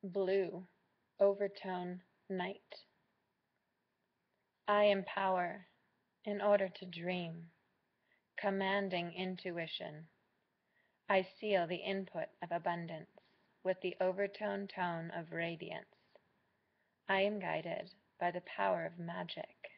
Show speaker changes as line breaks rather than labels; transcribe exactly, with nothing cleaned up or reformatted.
Blue, Overtone, Night. I am power in order to dream, commanding intuition. I seal the input of abundance with the overtone tone of radiance. I am guided by the power of magic.